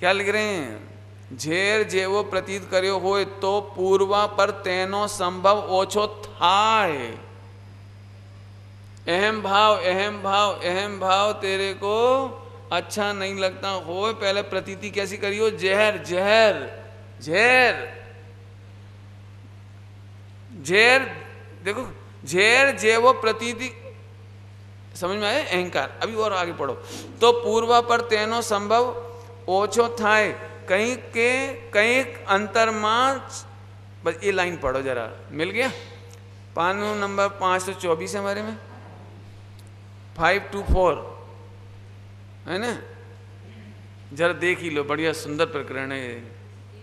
क्या लिख रहे हैं? झेर जेवो प्रतीत कर्यो होय तो पूर्वा पर तेनो संभव ओछो थाय। अहम भाव अहम भाव अहम भाव तेरे को अच्छा नहीं लगता हो, पहले प्रतीति कैसी करियो? जहर जहर जहर झेर, देखो झेर जेवो प्रतीति, समझ में आए? अहंकार। अभी और आगे पढ़ो। तो पूर्वा पर तेनो संभव ओछो थाय, कहीं के कहीं अंतरमा, बस ये लाइन पढ़ो जरा, मिल गया? पानो नंबर 524 है हमारे में, 524 है ना? जरा देख ही लो, बढ़िया सुंदर प्रकरण है।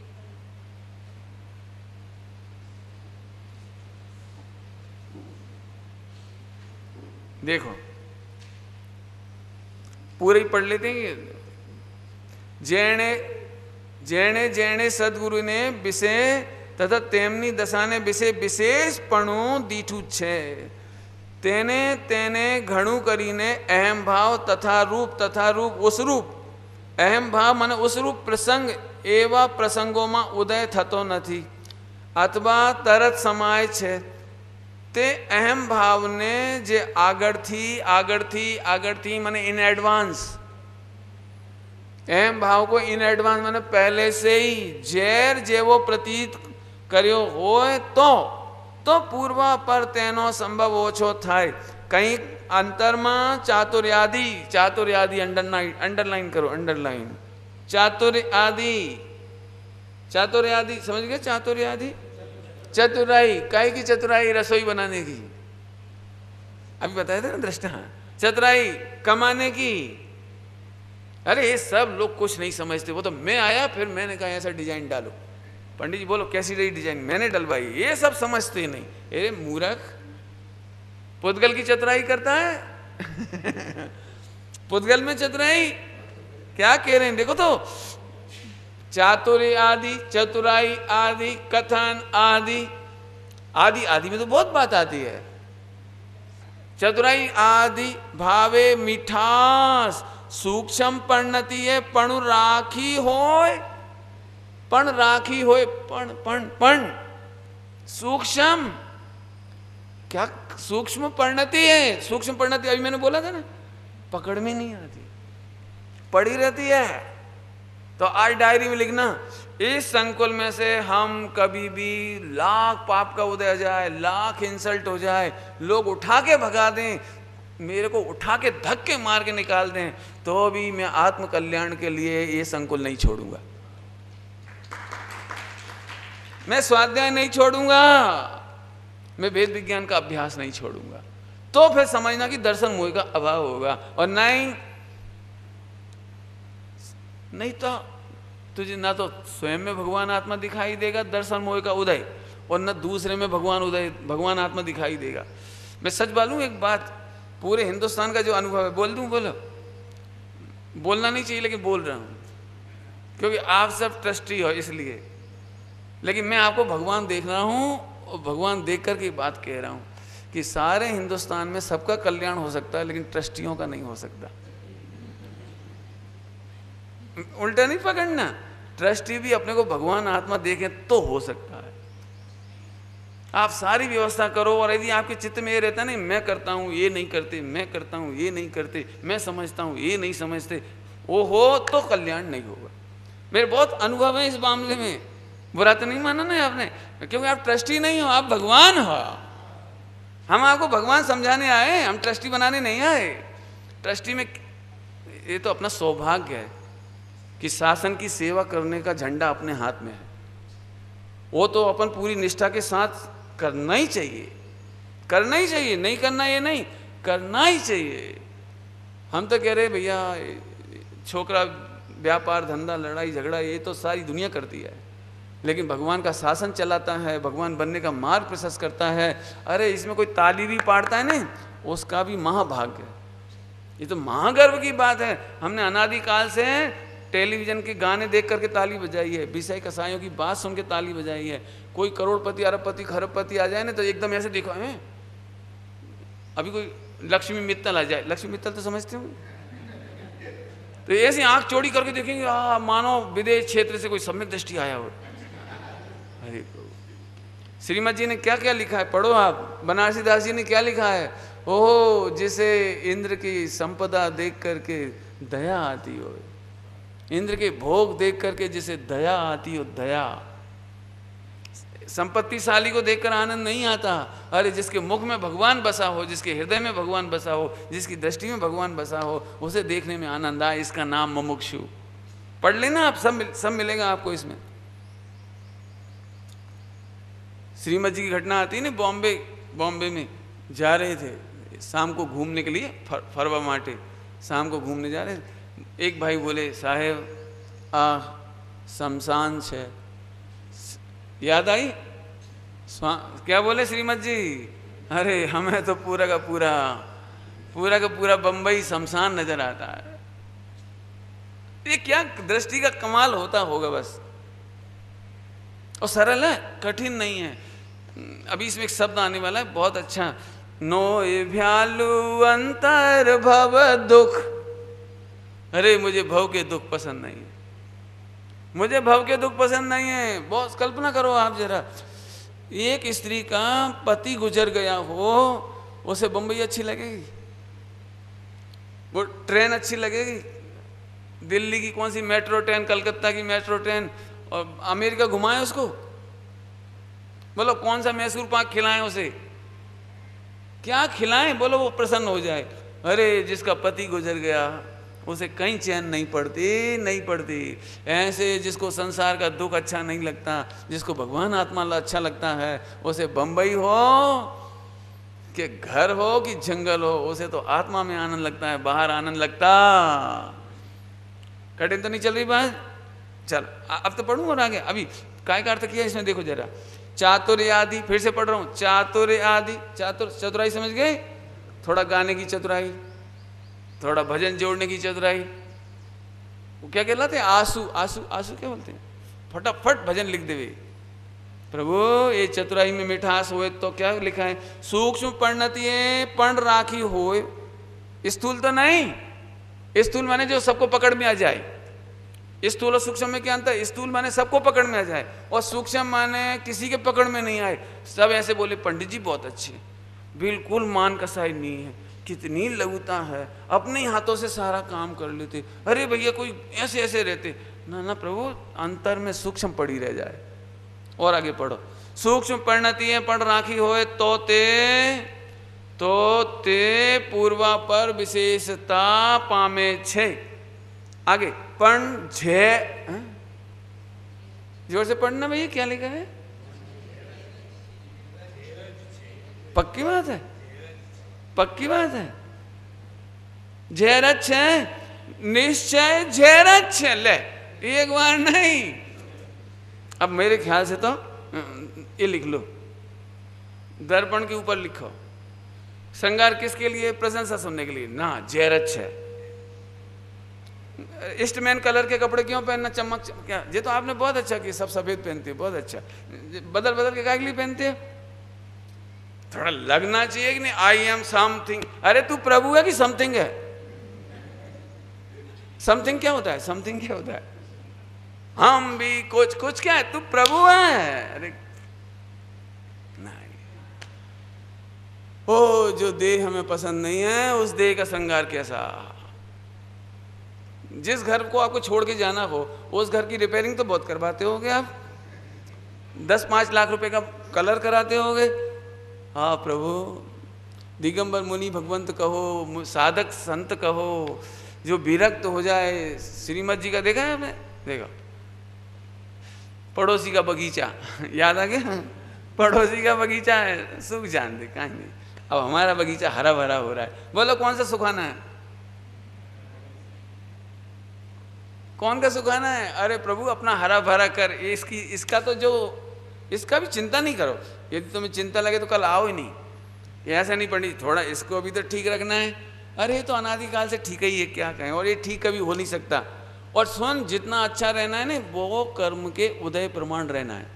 देखो पूरे ही पढ़ लेते हैं। जेणे जेणे जेणे सदगुरु ने विषय तथा तेमनी दशाने विषय विशेषपणु दीठू छे, तेने तेने घणु करीने अहम भाव तथा रूप उस रूप, अहम भाव माने उस रूप प्रसंग एवा प्रसंगों में उदय थतो नहीं अथवा तरत समाय छे। ते अहम भाव ने जे आगड़ थी माने इन एडवांस, अहम भाव को इन एडवांस माने पहले से ही जैर जेवो प्रतीत कर्यो होय तो पूर्वा पर तेनो संभव ओछो थाय, कहीं अंतर में चातुर्यादि अंडरलाइन करो, अंडरलाइन चातुर्यादि समझ गए? चातुर्यादि चतुराई, काय की चतुराई? रसोई बनाने की, अभी बताया था ना दृष्टा। चतुराई कमाने की। अरे ये सब लोग कुछ नहीं समझते, वो तो मैं आया फिर मैंने कहा ऐसा डिजाइन डालो, पंडित जी बोलो कैसी रही डिजाइन, मैंने डलवाई, ये सब समझते नहीं। अरे मूर्ख, पुद्गल की चतुराई करता है पुद्गल में चतुराई क्या कह रहे हैं देखो तो, चातुर्य आदि, चतुराई आदि, कथन आदि, आदि आदि में तो बहुत बात आती है। चतुराई आदि भावे मिठास सूक्ष्म परिणति है, पण राखी होय, पण राखी होय, पण सूक्ष्म, क्या सूक्ष्म परिणति है? सूक्ष्म परिणति अभी मैंने बोला था ना, पकड़ में नहीं आती, पड़ी रहती है। तो आज डायरी में लिखना, इस संकुल में से हम कभी भी लाख पाप का उदय हो जाए, लाख इंसल्ट हो जाए, लोग उठा के भगा दें, मेरे को उठा के धक्के मार के निकाल दें, तो भी मैं आत्म कल्याण के लिए ये संकुल नहीं छोड़ूंगा, मैं स्वाध्याय नहीं छोड़ूंगा, मैं वेद विज्ञान का अभ्यास नहीं छोड़ूंगा। तो फिर समझना कि दर्शन मोह का अभाव होगा। और नहीं तो तुझे ना तो स्वयं में भगवान आत्मा दिखाई देगा दर्शन मोह का उदय, और न दूसरे में भगवान आत्मा दिखाई देगा। मैं सच बोलूं एक बात, पूरे हिंदुस्तान का जो अनुभव है, बोल दूं? बोलो, बोलना नहीं चाहिए लेकिन बोल रहा हूं, क्योंकि आप सब ट्रस्टी हो इसलिए। लेकिन मैं आपको भगवान देख रहा हूं और भगवान देख कर के बात कह रहा हूं कि सारे हिंदुस्तान में सबका कल्याण हो सकता है, लेकिन ट्रस्टियों का नहीं हो सकता। उल्टा नहीं पकड़ना, ट्रस्टी भी अपने को भगवान आत्मा देखें तो हो सकता है। आप सारी व्यवस्था करो, और यदि आपके चित्त में ये रहता नहीं मैं करता हूं ये नहीं करते, मैं करता हूं ये नहीं करते, मैं समझता हूं ये नहीं समझते, वो हो तो कल्याण नहीं होगा। मेरे बहुत अनुभव है इस मामले में, बुरा तो नहीं माना ना आपने, क्योंकि आप ट्रस्टी नहीं हो, आप भगवान हो। हम आपको भगवान समझाने आए, हम ट्रस्टी बनाने नहीं आए। ट्रस्टी में ये तो अपना सौभाग्य है कि शासन की सेवा करने का झंडा अपने हाथ में है, वो तो अपन पूरी निष्ठा के साथ करना ही चाहिए, करना ही चाहिए, नहीं करना ये नहीं, करना ही चाहिए। हम तो कह रहे भैया छोकरा व्यापार धंधा लड़ाई झगड़ा ये तो सारी दुनिया करती है, लेकिन भगवान का शासन चलाता है, भगवान बनने का मार्ग प्रशस्त करता है। अरे इसमें कोई ताली भी पाड़ता है ना, उसका भी महाभाग्य है। ये तो महागर्व की बात है। हमने अनादिकाल से टेलीविजन के गाने देख करके ताली बजाई है, विषय कसाईयों की बात सुन के ताली बजाई है। कोई करोड़पति अरबपति खरबपति आ जाए ना तो एकदम ऐसे देखो है। अभी कोई लक्ष्मी मित्तल आ जाए, लक्ष्मी मित्तल तो समझते हो, तो ऐसी आंख चौड़ी करके देखेंगे मानो विदेश क्षेत्र से कोई सम्यक दृष्टि आया हो। अरे श्रीमद जी ने क्या क्या लिखा है, पढ़ो आप। बनारसी दास जी ने क्या लिखा है, ओह जिसे इंद्र की संपदा देख करके दया आती हो, इंद्र के भोग देख करके जिसे दया आती हो, दया। संपत्तिशाली को देखकर आनंद नहीं आता, अरे जिसके मुख में भगवान बसा हो, जिसके हृदय में भगवान बसा हो, जिसकी दृष्टि में भगवान बसा हो, उसे देखने में आनंद आए, इसका नाम मुमुक्षु। पढ़ लेना आप, सब मिलेगा आपको इसमें। श्रीमद जी की घटना आती है ना, बॉम्बे में जा रहे थे शाम को घूमने के लिए, फरवा माटे शाम को घूमने जा रहे थे। एक भाई बोले, साहेब शमशान छे। याद आई? क्या बोले श्रीमद जी, अरे हमें तो पूरा का पूरा बम्बई शमशान नजर आता है। ये क्या दृष्टि का कमाल होता होगा बस। और सरल है, कठिन नहीं है। अभी इसमें एक शब्द आने वाला है बहुत अच्छा, नो ये भ्यालु अंतर भव दुख। अरे मुझे भव के दुख पसंद नहीं है, मुझे भव के दुख पसंद नहीं है। बहुत कल्पना करो आप जरा, एक स्त्री का पति गुजर गया हो, उसे बंबई अच्छी लगेगी, वो ट्रेन अच्छी लगेगी, दिल्ली की कौन सी मेट्रो ट्रेन, कलकत्ता की मेट्रो ट्रेन, और अमेरिका घुमाए उसको, बोलो कौन सा मैसूर पाक खिलाएं उसे, क्या खिलाएं, बोलो वो प्रसन्न हो जाए। अरे जिसका पति गुजर गया उसे कहीं चैन नहीं पड़ती। ऐसे जिसको संसार का दुख अच्छा नहीं लगता, जिसको भगवान आत्मा अच्छा लगता है, उसे बंबई हो कि घर हो कि जंगल हो, उसे तो आत्मा में आनंद लगता है, बाहर आनंद लगता। कठिन तो नहीं चल रही बात? चल अब तो पढ़ूं और आगे। अभी काय का अर्थ किया इसमें देखो जरा, चातुर्य आदि, फिर से पढ़ रहा हूं, चातुर्य आदि, चतुराई समझ गए? थोड़ा गाने की चतुराई, थोड़ा भजन जोड़ने की चतुराई, वो क्या कहलाते हैं, आंसू क्या बोलते हैं, फटाफट भजन लिख देवे। प्रभु ये चतुराई में मिठास होए तो क्या लिखा है, सूक्ष्म परिणति पण राखी होए, स्थूल तो नहीं, स्थूल माने जो सबको पकड़ में आ जाए। स्थूल और सूक्ष्म में क्या अंतर है? स्थूल माने सबको पकड़ में आ जाए, और सूक्ष्म माने किसी के पकड़ में नहीं आए। सब ऐसे बोले पंडित जी बहुत अच्छे, बिल्कुल मान कसाई नहीं है, कितनी लघुता है, अपने हाथों से सारा काम कर लेते। अरे भैया कोई ऐसे ऐसे रहते ना प्रभु, अंतर में सूक्ष्म पड़ी रह जाए। और आगे पढ़ो, सूक्ष्म परिणति पण राखी होए तो ते पूर्वा पर विशेषता पामे छे। आगे पण झे, जोर से पढ़ना भैया, क्या लिखा है? पक्की बात है, पक्की बात है। झेरच है, निश्चय झेरच है। ले एक बार नहीं, अब मेरे ख्याल से तो ये लिख लो, दर्पण के ऊपर लिखो, श्रृंगार किसके लिए? प्रशंसा सुनने के लिए ना, झेरच है। ईस्टमैन कलर के कपड़े क्यों पहनना, चमक क्या? ये तो आपने बहुत अच्छा किया, सब सफेद पहनते हो, बहुत अच्छा। बदल के काय के लिए पहनते हो? थोड़ा लगना चाहिए कि नहीं, आई एम समथिंग। अरे तू प्रभु है कि समथिंग है? समथिंग क्या होता है? समथिंग क्या होता है? हम भी कुछ क्या है, तू प्रभु है। अरे नहीं, ओ जो देह हमें पसंद नहीं है, उस देह का श्रृंगार कैसा? जिस घर को आपको छोड़ के जाना हो, उस घर की रिपेयरिंग तो बहुत करवाते होगे आप, 10-5 लाख रुपए का कलर कराते होगे। हाँ प्रभु, दिगंबर मुनि भगवंत कहो, साधक संत कहो, जो विरक्त हो जाए। श्रीमद जी का देखा है आपने? देखा, पड़ोसी का बगीचा याद आ गया? पड़ोसी का बगीचा है, सुख जान दे कहीं नहीं। अब हमारा बगीचा हरा भरा हो रहा है, बोलो कौन सा सुखाना है? कौन का सुखाना है? अरे प्रभु अपना हरा भरा कर, इसका तो जो, इसका भी चिंता नहीं करो। यदि तुम्हें चिंता लगे तो कल आओ ही नहीं, ऐसा नहीं पड़ी, थोड़ा इसको भी तो ठीक रखना है। अरे तो अनादिकाल से ठीक ही है, क्या कहें, और ये ठीक कभी हो नहीं सकता। और सुन, जितना अच्छा रहना है ना, वो कर्म के उदय प्रमाण रहना है।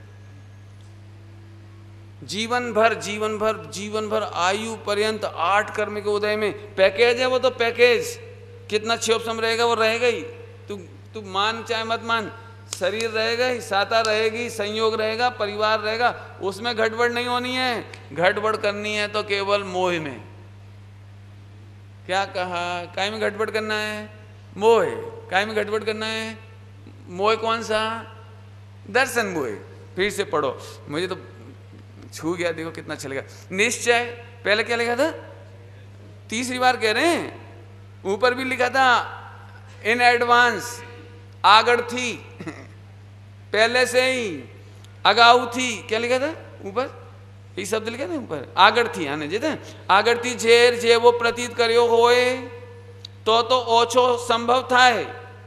जीवन भर आयु पर्यंत 8 कर्म के उदय में पैकेज है वो, तो पैकेज कितना क्षोभसम रहेगा वो रहेगा ही। तू मान चाहे मत मान, शरीर रहेगा ही, साता रहेगी, संयोग रहेगा, परिवार रहेगा, उसमें गड़बड़ नहीं होनी है। गड़बड़ करनी है तो केवल मोह में। क्या कहा? काय में गड़बड़ करना है? मोह। काय में गड़बड़ करना है? मोह कौन सा? दर्शन मोह। फिर से पढ़ो, मुझे तो छू गया, देखो कितना चलेगा। निश्चय, पहले क्या लिखा था? तीसरी बार कह रहे हैं, ऊपर भी लिखा था इन एडवांस, आगड़ थी, पहले से ही अगाऊ थी। क्या लिखा था ऊपर? ये शब्द लिखा था ऊपर, आगड़ थी। आने जेते आगड़ थी झेर जे वो प्रतीत करियो होए तो ओछो संभव था है।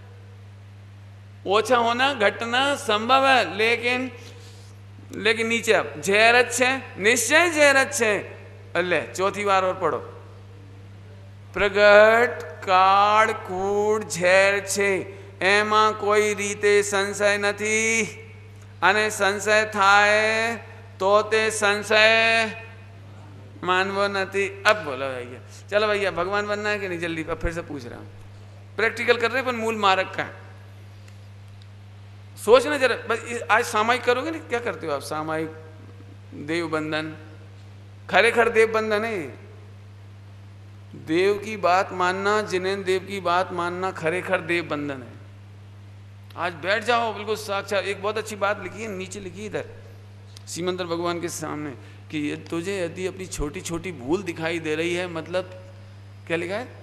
ओछा होना घटना संभव है, लेकिन नीचे अब झेर अच्छे, निश्चय झेर अच्छे। अल्ले चौथी बार और पढ़ो, प्रगट काड़ कूड़ झेर छे, एमा कोई रीते संशय नहीं, अने संशय थाए तो ते संशय मानवो नहीं। अब बोलो भैया, चलो भैया भगवान बनना है कि नहीं? जल्दी, अब फिर से पूछ रहा हूँ, प्रैक्टिकल कर रहे हैं पर मूल मार्ग का सोचना जरा। बस आज सामायिक करोगे ना? क्या करते हो आप? सामायिक देव बंधन, खरेखर देव बंधन है। देव की बात मानना, जिनेन्द्र देव की बात मानना खरेखर देव बंधन है। आज बैठ जाओ बिल्कुल साक्षात। एक बहुत अच्छी बात लिखी है, नीचे लिखी इधर सीमंतर भगवान के सामने कि तुझे यदि अपनी छोटी छोटी भूल दिखाई दे रही है, मतलब क्या लिखा है?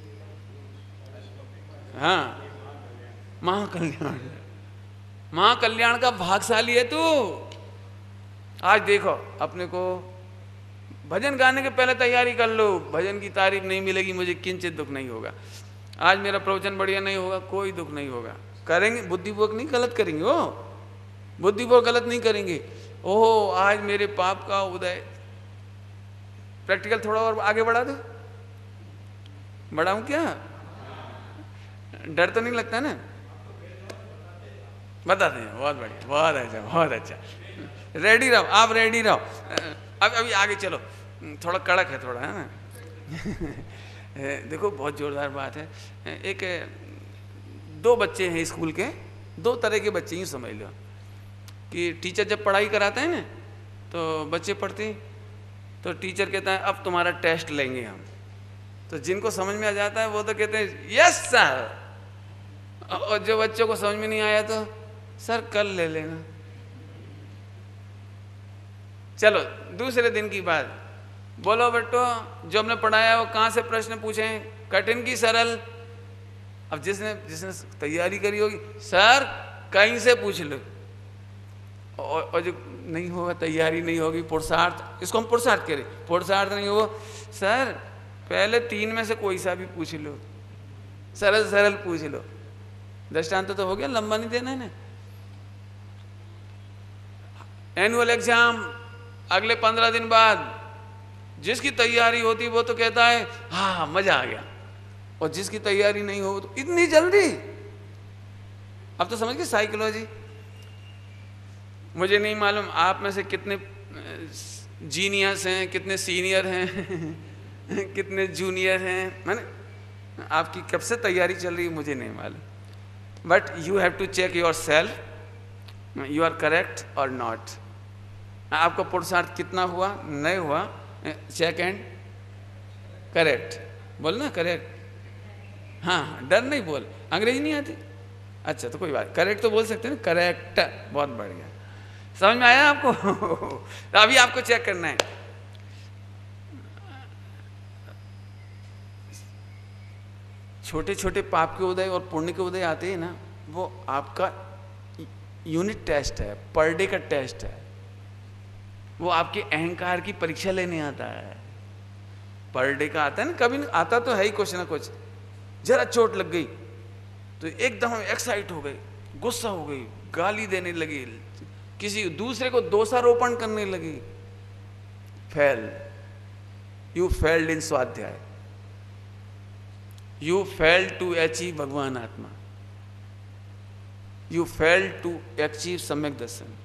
हाँ, महाकल्याण, महाकल्याण का भागशाली है तू। आज देखो अपने को, भजन गाने के पहले तैयारी कर लो, भजन की तारीफ नहीं मिलेगी मुझे किंचित दुख नहीं होगा। आज मेरा प्रवचन बढ़िया नहीं होगा, कोई दुख नहीं होगा। करेंगे बुद्धिपूर्वक, नहीं गलत करेंगे, ओ बुद्धिपूर्वक गलत नहीं करेंगे। ओहो आज मेरे पाप का उदय। प्रैक्टिकल थोड़ा और आगे बढ़ा दो, बढ़ाऊं क्या? डर तो नहीं लगता ना? बता दें, बहुत बढ़िया, बहुत अच्छा, बहुत अच्छा। रेडी रहो, आप रेडी रहो। अब अभी आगे चलो, थोड़ा कड़क है, थोड़ा है ना। देखो बहुत जोरदार बात है। एक दो बच्चे हैं स्कूल के, दो तरह के बच्चे ही समझ लो कि टीचर जब पढ़ाई कराते हैं ना तो बच्चे पढ़ते हैं, तो टीचर कहता है अब तुम्हारा टेस्ट लेंगे हम। तो जिनको समझ में आ जाता है वो तो कहते हैं यस सर, और जो बच्चों को समझ में नहीं आया तो सर कल ले लेना। चलो दूसरे दिन की बात, बोलो बेटो जो हमने पढ़ाया वो कहाँ से प्रश्न पूछे, कठिन की सरल? अब जिसने तैयारी करी होगी सर कहीं से पूछ लो, और जो नहीं होगा, तैयारी नहीं होगी, पुरुषार्थ, इसको हम पुरुषार्थ करें, पुरुषार्थ नहीं हो, सर पहले 3 में से कोई सा भी पूछ लो, सरल सरल पूछ लो। दृष्टांत तो हो गया, लंबा नहीं देना है ना। एनुअल एग्जाम अगले 15 दिन बाद, जिसकी तैयारी होती वो तो कहता है हाँ मजा आ गया, और जिसकी तैयारी नहीं हो तो इतनी जल्दी। अब तो समझ गए साइकोलॉजी। मुझे नहीं मालूम आप में से कितने जीनियस हैं, कितने सीनियर हैं, कितने जूनियर हैं, मैंने आपकी कब से तैयारी चल रही है मुझे नहीं मालूम, but you have to check yourself, you are correct और नॉट। आपका पुरुषार्थ कितना हुआ, नहीं हुआ, चेक एंड करेक्ट। बोलना करेक्ट, हाँ डर नहीं बोल, अंग्रेजी नहीं आती, अच्छा तो कोई बात, करेक्ट तो बोल सकते हैं ना, करेक्ट, बहुत बढ़िया। समझ में आया आपको? तो अभी आपको चेक करना है। छोटे छोटे पाप के उदय और पुण्य के उदय आते हैं ना, वो आपका यूनिट टेस्ट है, पर डे का टेस्ट है। वो आपके अहंकार की परीक्षा लेने आता है, पर डे का आता है ना, कभी आता तो है ही कुछ ना कुछ। जरा चोट लग गई तो एकदम एक्साइट हो गई, गुस्सा हो गई, गाली देने लगी, किसी दूसरे को दोषारोपण करने लगी। फेल, यू फेल्ड इन स्वाध्याय, यू फेल्ड टू अचीव भगवान आत्मा, यू फेल्ड टू अचीव सम्यक दर्शन।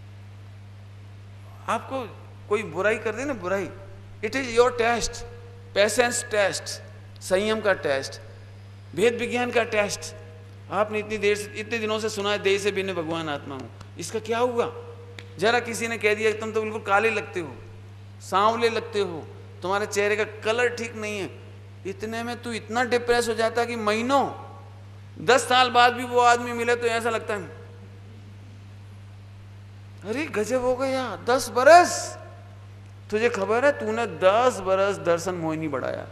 आपको कोई बुराई कर दे ना, बुराई, it is your test. Patience test, संयम का टेस्ट, भेद विज्ञान का टेस्ट। आपने इतने दिनों से सुना है देह से भिन्न भगवान आत्मा हूं, इसका क्या हुआ? जरा किसी ने कह दिया तुम तो बिल्कुल काले लगते हो, सांवले लगते हो, तुम्हारे चेहरे का कलर ठीक नहीं है, इतने में तू इतना डिप्रेस हो जाता कि महीनों 10 साल बाद भी वो आदमी मिले तो ऐसा लगता है अरे गजब हो गया। 10 बरस, तुझे खबर है तूने 10 बरस दर्शन मोहिनी बढ़ाया,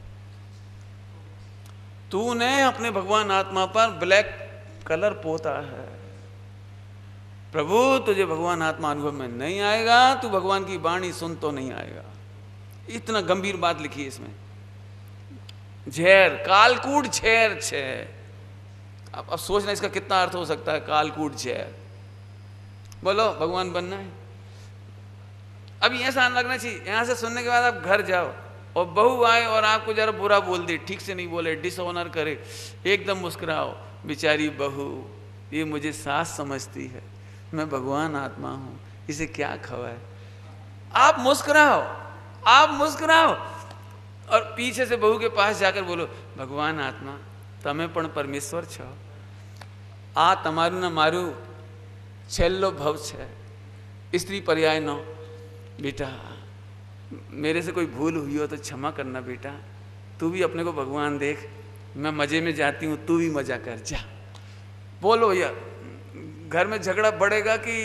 तूने अपने भगवान आत्मा पर ब्लैक कलर पोता है। प्रभु तुझे भगवान आत्मा अनुभव में नहीं आएगा, तू भगवान की वाणी सुन तो नहीं आएगा। इतना गंभीर बात लिखी है इसमें। झेर, कालकूट झेर छे। अब सोचना इसका कितना अर्थ हो सकता है, कालकूट झेर। बोलो भगवान बनना है। अब ऐसा लगना चाहिए, यहां से सुनने के बाद आप घर जाओ और बहू आए और आपको जरा बुरा बोल दे, ठीक से नहीं बोले, डिसऑनर करे, एकदम मुस्कुराओ, बेचारी बहू ये मुझे सास समझती है, मैं भगवान आत्मा हूं, इसे क्या खबर है। आप मुस्कुराओ, आप मुस्कुराओ और पीछे से बहू के पास जाकर बोलो भगवान आत्मा तमे पण परमेश्वर छो, आ तमारू ना मारू छेल्लो भव छे, स्त्री पर्याय नो, बेटा मेरे से कोई भूल हुई हो तो क्षमा करना बेटा, तू भी अपने को भगवान देख, मैं मजे में जाती हूँ, तू भी मजा कर जा। बोलो यार, घर में झगड़ा बढ़ेगा कि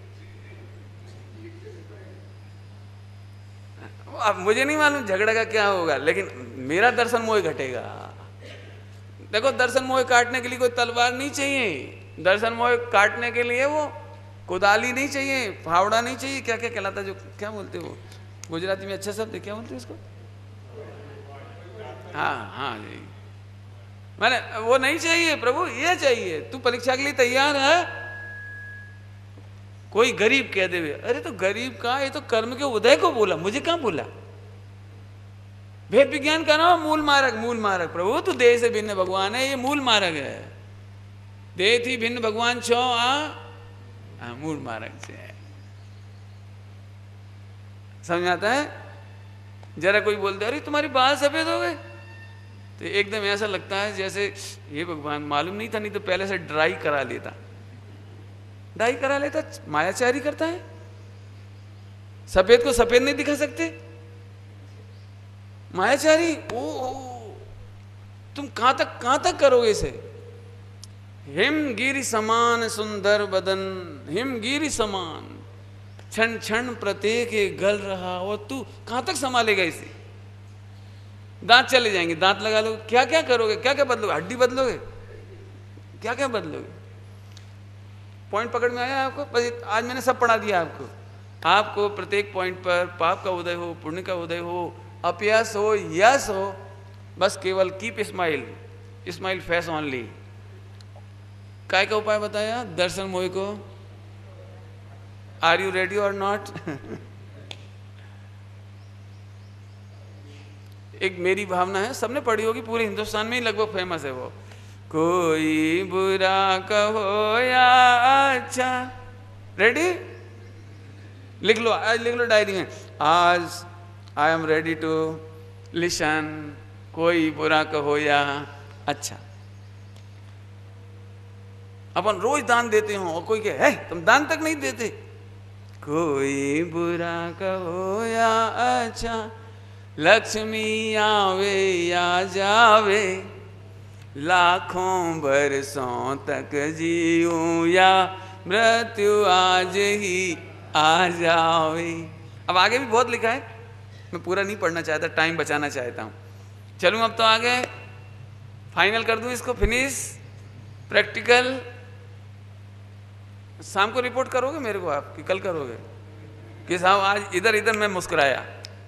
अब मुझे नहीं मालूम झगड़ा का क्या होगा, लेकिन मेरा दर्शन मोह घटेगा। देखो दर्शन मोह काटने के लिए कोई तलवार नहीं चाहिए, दर्शन मोह काटने के लिए वो कुदाली नहीं चाहिए, फावड़ा नहीं चाहिए, क्या क्या कहलाता, जो क्या बोलते हो गुजराती में अच्छा शब्द क्या बोलते हैं उसको, हाँ हाँ जी, मैंने वो नहीं चाहिए प्रभु, ये चाहिए। तू परीक्षा के लिए तैयार है? कोई गरीब कह दे, अरे तो गरीब का, ये तो कर्म के उदय को बोला, मुझे कहां बोला। भेद विज्ञान का नाम मूल मार्ग, मूल मार्ग। प्रभु तू देह से भिन्न भगवान है, ये मूल मार्ग है। देह थी भिन्न भगवान छो आ मूल मार्ग से समझ आता है। जरा कोई बोलते अरे तुम्हारी बाल सफेद हो गए, तो एकदम ऐसा लगता है जैसे ये भगवान मालूम नहीं था, नहीं तो पहले से ड्राई करा लेता, ड्राई करा लेता। मायाचारी करता है, सफेद को सफेद नहीं दिखा सकते, मायाचारी। ओ तुम कहां तक करोगे इसे। हिमगिरि समान सुंदर बदन, हिमगिरि समान क्षण क्षण प्रत्येक गल रहा, और तू कहां तक संभालेगा इसे। दांत चले जाएंगे, दांत लगा लो, क्या क्या करोगे, क्या क्या बदलोगे, हड्डी बदलोगे, क्या क्या बदलोगे। पॉइंट पकड़ में आया आपको? बस आज मैंने सब पढ़ा दिया आपको। आपको प्रत्येक पॉइंट पर पाप का उदय हो, पुण्य का उदय हो, अपयश हो, यश हो, बस केवल keep smile, smile face only. काय का उपाय बताया दर्शन मोह को। आर यू रेडी और नॉट? एक मेरी भावना है, सबने पढ़ी होगी, पूरे हिंदुस्तान में ही लगभग फेमस है वो। कोई बुरा कहो या अच्छा, रेडी? लिख लो, आज लिख लो डायरी में, आज I am ready to listen, कोई बुरा कहो या अच्छा। अपन रोज दान देते हो और कोई कहे तुम दान तक नहीं देते। कोई बुरा कहो या अच्छा, लक्ष्मी आवे या जावे, लाखों बरसों तक जीऊं या मृत्यु आज ही आ जावे। अब आगे भी बहुत लिखा है, मैं पूरा नहीं पढ़ना चाहता, टाइम बचाना चाहता हूँ। चलूँ अब तो आगे, फाइनल कर दूँ इसको, फिनिश। प्रैक्टिकल शाम को रिपोर्ट करोगे मेरे को आप, कि कल करोगे कि साहब आज इधर इधर मैं मुस्कुराया।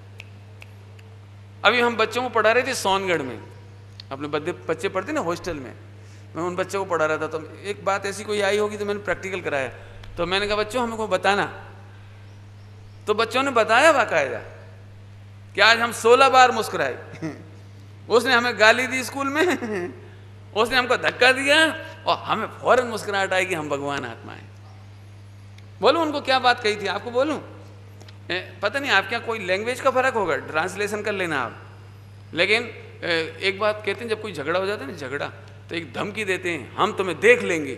अभी हम बच्चों को पढ़ा रहे थे सोनगढ़ में, अपने बच्चे पढ़ते ना हॉस्टल में, मैं उन बच्चों को पढ़ा रहा था। तो एक बात ऐसी कोई आई होगी तो मैंने प्रैक्टिकल कराया, तो मैंने कहा बच्चों हमको बताना, तो बच्चों ने बताया बाकायदा कि आज हम 16 बार मुस्कुराए। उसने हमें गाली दी स्कूल में, उसने हमको धक्का दिया और हमें फौरन मुस्कुराहट आई कि हम भगवान आत्मा है। बोलूं उनको क्या बात कही थी, आपको बोलूं? पता नहीं आपके यहाँ कोई लैंग्वेज का फर्क होगा, ट्रांसलेशन कर लेना आप। लेकिन एक बात कहते हैं, जब कोई झगड़ा हो जाता है ना, झगड़ा, तो एक धमकी देते हैं, हम तुम्हें देख लेंगे।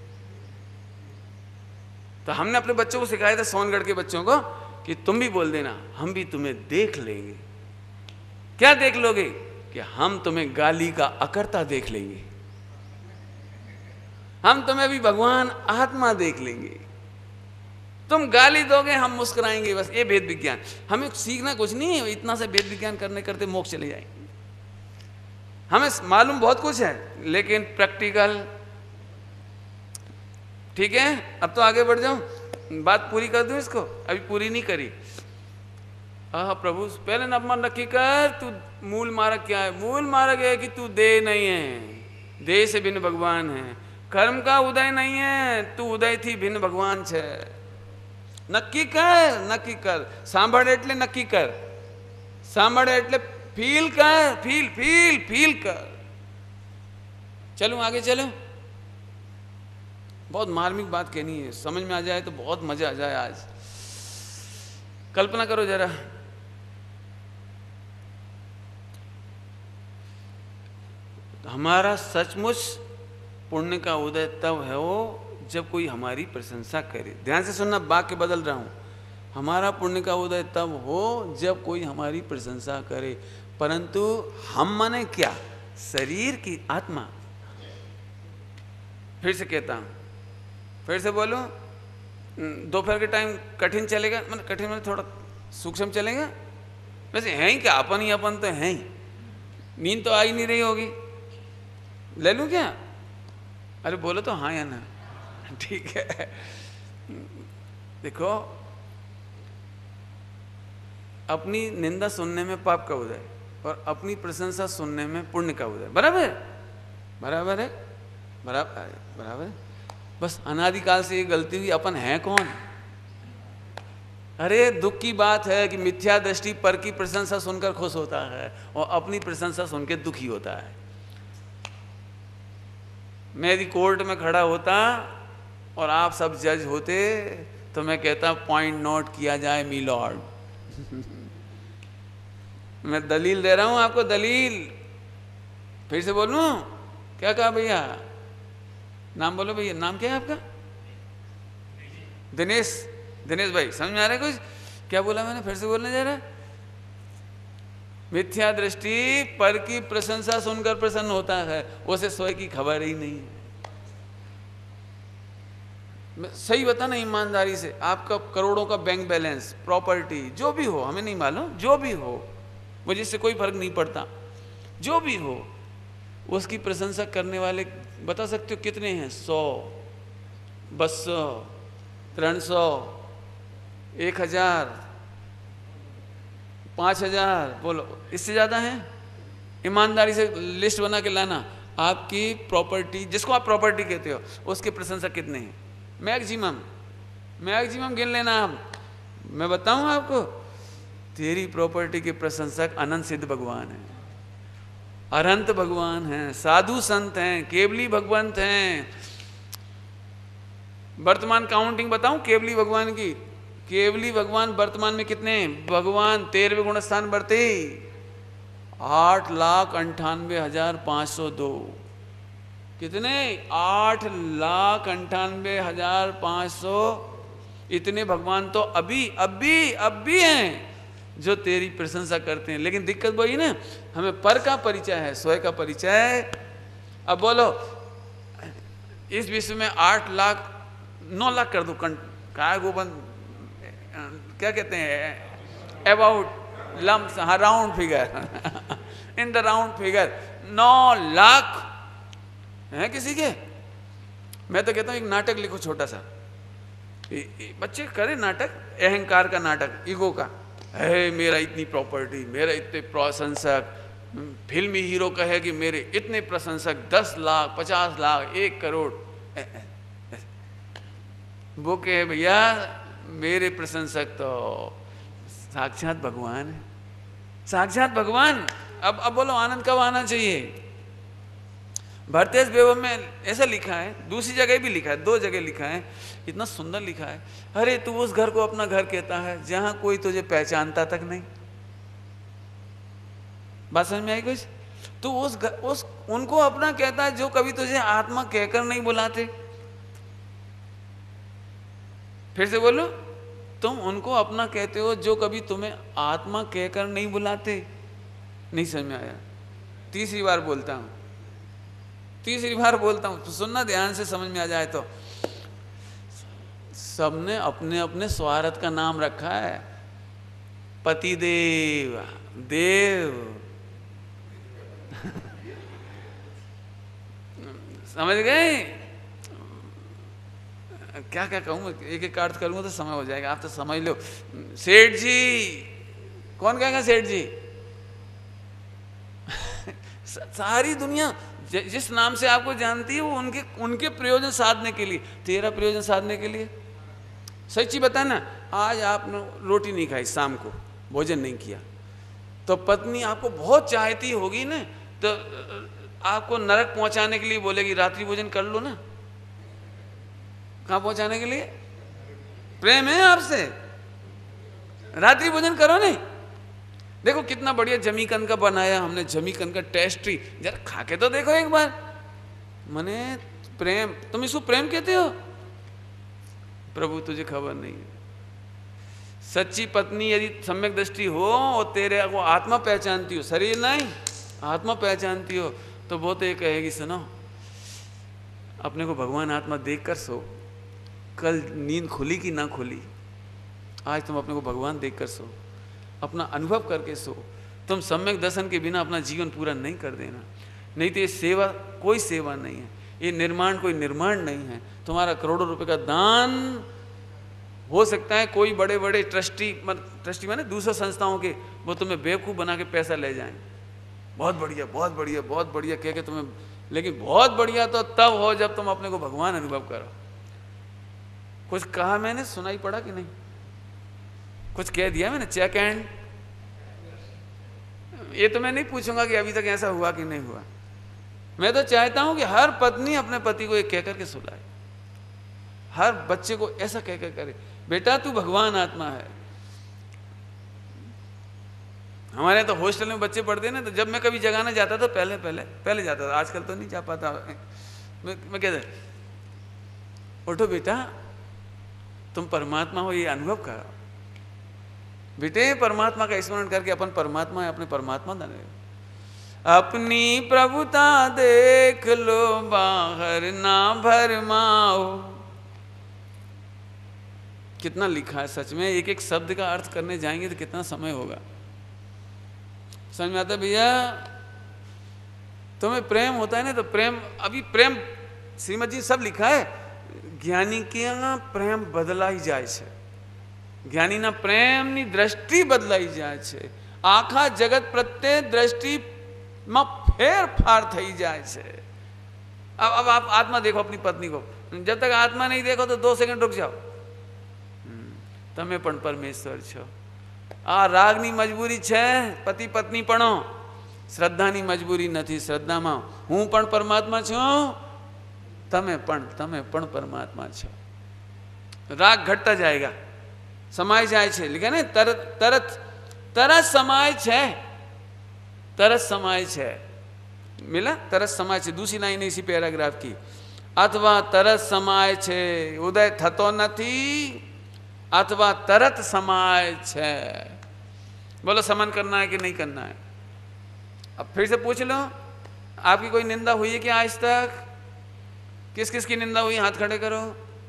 तो हमने अपने बच्चों को सिखाया था, सोनगढ़ के बच्चों को, कि तुम भी बोल देना, हम भी तुम्हें देख लेंगे। क्या देख लोगे? कि हम तुम्हें गाली का अकर्ता देख लेंगे, हम तुम्हें भी भगवान आत्मा देख लेंगे। तुम गाली दोगे, हम मुस्कुराएंगे। बस ये वेद विज्ञान। हमें सीखना कुछ नहीं है, इतना से वेद विज्ञान करने करते मोक्ष चले जाएंगे। हमें मालूम बहुत कुछ है, लेकिन प्रैक्टिकल। ठीक है, अब तो आगे बढ़ जाऊं, बात पूरी कर दूं इसको, अभी पूरी नहीं करी। प्रभु पहले नमन नक्की कर, तू मूल मार्ग क्या है? मूल मार्ग है कि तू देह नहीं है, देह से भिन्न भगवान है। कर्म का उदय नहीं है, तू उदय थी भिन्न भगवान छे। नक्की कर, नक्की कर। सांभळ एटले नक्की कर, सांभळ एटले फील कर, फील फील फील कर। चलूं आगे, चलूं। बहुत मार्मिक बात कहनी है, समझ में आ जाए तो बहुत मजा आ जाए। आज कल्पना करो जरा, हमारा सचमुच पुण्य का उदय तब है वो जब कोई हमारी प्रशंसा करे। ध्यान से सुनना, वाक्य बदल रहा हूं। हमारा पुण्य का उदय तब हो जब कोई हमारी प्रशंसा करे, परंतु हम माने क्या? शरीर की आत्मा। फिर से कहता हूं, फिर से बोलूं, दोपहर के टाइम कठिन चलेगा, मतलब कठिन मतलब थोड़ा सूक्ष्म चलेगा। वैसे है ही क्या, अपन ही अपन तो है ही। नींद तो आ ही नहीं रही होगी, ले लूं क्या? अरे बोलो तो हाँ या ना। ठीक है, देखो, अपनी निंदा सुनने में पाप का उदय और अपनी प्रशंसा सुनने में पुण्य का उदय। बराबर, बराबर है, बराबर, बराबर। बस अनादिकाल से ये गलती हुई। अपन है कौन? अरे दुख की बात है कि मिथ्या दृष्टि पर की प्रशंसा सुनकर खुश होता है और अपनी प्रशंसा सुनकर दुखी होता है। मैं यदि कोर्ट में खड़ा होता और आप सब जज होते तो मैं कहता पॉइंट नोट किया जाए मी लॉर्ड। मैं दलील दे रहा हूं आपको, दलील। फिर से बोलूं? क्या कहा भैया? नाम बोलो भैया, नाम क्या है आपका? दिनेश। दिनेश भाई, समझ में आ रहा है कुछ? क्या बोला मैंने? फिर से बोलने जा रहा है। मिथ्या दृष्टि पर की प्रशंसा सुनकर प्रसन्न होता है, उसे स्वयं की खबर ही नहीं है। सही बताना ईमानदारी से, आपका करोड़ों का बैंक बैलेंस, प्रॉपर्टी, जो भी हो, हमें नहीं मालूम, जो भी हो, मुझे इससे कोई फर्क नहीं पड़ता, जो भी हो, उसकी प्रशंसा करने वाले बता सकते हो कितने हैं? 100, 200, 300, 1000, 5000, बोलो, इससे ज़्यादा है? ईमानदारी से लिस्ट बना के लाना। आपकी प्रॉपर्टी, जिसको आप प्रॉपर्टी कहते हो, उसकी प्रशंसा कितने हैं? मैक्सिमम, मैक्सिमम गिन लेना। आप, मैं बताऊं आपको, तेरी प्रॉपर्टी के प्रशंसक अनंत सिद्ध भगवान है, अनंत भगवान हैं, साधु संत हैं, केवली भगवंत हैं। वर्तमान काउंटिंग बताऊं केवली भगवान की? केवली भगवान वर्तमान में कितने? भगवान 13वें गुण स्थान बढ़ते 8,98,502। कितने? 8,98,500। इतने भगवान तो अब भी हैं जो तेरी प्रशंसा करते हैं। लेकिन दिक्कत वही ना, हमें पर का परिचय है, स्वयं का परिचय। अब बोलो, इस विश्व में 8 लाख 9 लाख कर दो, काय गोबंद क्या कहते हैं, अबाउट लम्स, हाँ, round figure, in the round figure 9 lakh है किसी के। मैं तो कहता हूँ एक नाटक लिखो छोटा सा, बच्चे करें नाटक, अहंकार का नाटक, ईगो का। है मेरा इतनी प्रॉपर्टी, मेरा इतने प्रशंसक। फिल्मी हीरो कहे कि मेरे इतने प्रशंसक, 10 लाख, 50 लाख, 1 करोड़। वो कहे भैया मेरे प्रशंसक तो साक्षात भगवान है, साक्षात भगवान। अब बोलो आनंद कब आना चाहिए? भरतेश वैभव में ऐसा लिखा है, दूसरी जगह भी लिखा है, 2 जगह लिखा है, इतना सुंदर लिखा है। अरे तू उस घर को अपना घर कहता है जहां कोई तुझे पहचानता तक नहीं। बात समझ में आई कुछ? तो उस उनको अपना कहता है जो कभी तुझे आत्मा कहकर नहीं बुलाते। फिर से बोलो, तुम उनको अपना कहते हो जो कभी तुम्हें आत्मा कहकर नहीं बुलाते। नहीं समझ में आया? तीसरी बार बोलता हूं, तीसरी बार बोलता हूं, तो सुनना ध्यान से, समझ में आ जाए तो। सबने अपने अपने स्वार्थ का नाम रखा है, पति देव, देव समझ गए? क्या क्या कहूँ, एक एक अर्थ करूँगा तो समय हो जाएगा, आप तो समझ लो। सेठ जी, कौन कहेगा सेठ जी? सारी दुनिया जिस नाम से आपको जानती है वो उनके प्रयोजन साधने के लिए, तेरा प्रयोजन साधने के लिए। सच्ची बता ना, आज आपने रोटी नहीं खाई, शाम को भोजन नहीं किया, तो पत्नी आपको बहुत चाहती होगी ना, तो आपको नरक पहुंचाने के लिए बोलेगी रात्रि भोजन कर लो ना। कहाँ पहुंचाने के लिए? प्रेम है आपसे, रात्रि भोजन करो नहीं। देखो कितना बढ़िया जमीकंद का बनाया हमने, जमीकंद का टेस्टी, जरा खा के तो देखो एक बार। मने प्रेम, तुम इसको प्रेम कहते हो? प्रभु तुझे खबर नहीं है। सच्ची पत्नी यदि सम्यक दृष्टि हो और तेरे को आत्मा पहचानती हो, शरीर नहीं आत्मा पहचानती हो, तो वो तो ये कहेगी सुनो, अपने को भगवान आत्मा देख कर सो, कल नींद खुली कि ना खुली, आज तुम अपने को भगवान देख कर सो, अपना अनुभव करके सो। तुम सम्यक दर्शन के बिना अपना जीवन पूरा नहीं कर देना, नहीं तो ये सेवा कोई सेवा नहीं है, ये निर्माण कोई निर्माण नहीं है। तुम्हारा करोड़ों रुपए का दान हो सकता है कोई बड़े बड़े ट्रस्टी माने दूसरे संस्थाओं के, वो तुम्हें बेवकूफ़ बना के पैसा ले जाएं, बहुत बढ़िया बहुत बढ़िया बहुत बढ़िया कह के तुम्हें, लेकिन बहुत बढ़िया तो तब हो जब तुम अपने को भगवान अनुभव करो। कुछ कहा मैंने, सुनाई पड़ा कि नहीं? कुछ कह दिया मैंने? चेक एंड, ये तो मैं नहीं पूछूंगा कि अभी तक ऐसा हुआ कि नहीं हुआ। मैं तो चाहता हूं कि हर पत्नी अपने पति को एक कह करके सुलाए, हर बच्चे को ऐसा कह कर करे, बेटा तू भगवान आत्मा है। हमारे तो हॉस्टल में बच्चे पढ़ते ना, तो जब मैं कभी जगाना जाता था, पहले जाता था, आजकल तो नहीं जा पाता। मैं कहता उठो बेटा, तुम परमात्मा हो, ये अनुभव करो बेटे, परमात्मा का स्मरण करके अपन परमात्मा है, अपने परमात्मा बने। अपनी प्रभुता देख लो, बाहर ना भरमाओ। कितना लिखा है सच में, एक एक शब्द का अर्थ करने जाएंगे तो कितना समय होगा। समझ में आता है भैया? तुम्हें प्रेम होता है ना, तो प्रेम, अभी प्रेम श्रीमद जी सब लिखा है, ज्ञानी के प्रेम बदलाई जाए छे, ज्ञानी ना प्रेम नी दृष्टि बदलाई जाए छे, आखा जगत प्रत्ये दृष्टि में फेरफार थई जाए छे। अब आप आत्मा देखो अपनी पत्नी को, जब तक आत्मा नहीं देखो तो 2 सेकंड रुक जाओ, तमे पण परमेश्वर छो। आ रागनी मजबूरी छे, पति पत्नी पणो, श्रद्धानी मजबूरी नहीं। श्रद्धा में हूँ पण परमात्मा छूं, तमे पण परमात्मा छो। राग घटता जाएगा, समाय जाए छे, लिखा ने तरत समाय छे, तरत समाय छे, मिला तरत समाय छे। दूसरी लाइन इसी पैराग्राफ की, अथवा तरत समाय छे, उदय थतो नथी, अथवा तरत समाय छे। बोलो समन करना है कि नहीं करना है? अब फिर से पूछ लो, आपकी कोई निंदा हुई है क्या आज तक? किस किस की निंदा हुई? हाथ खड़े करो।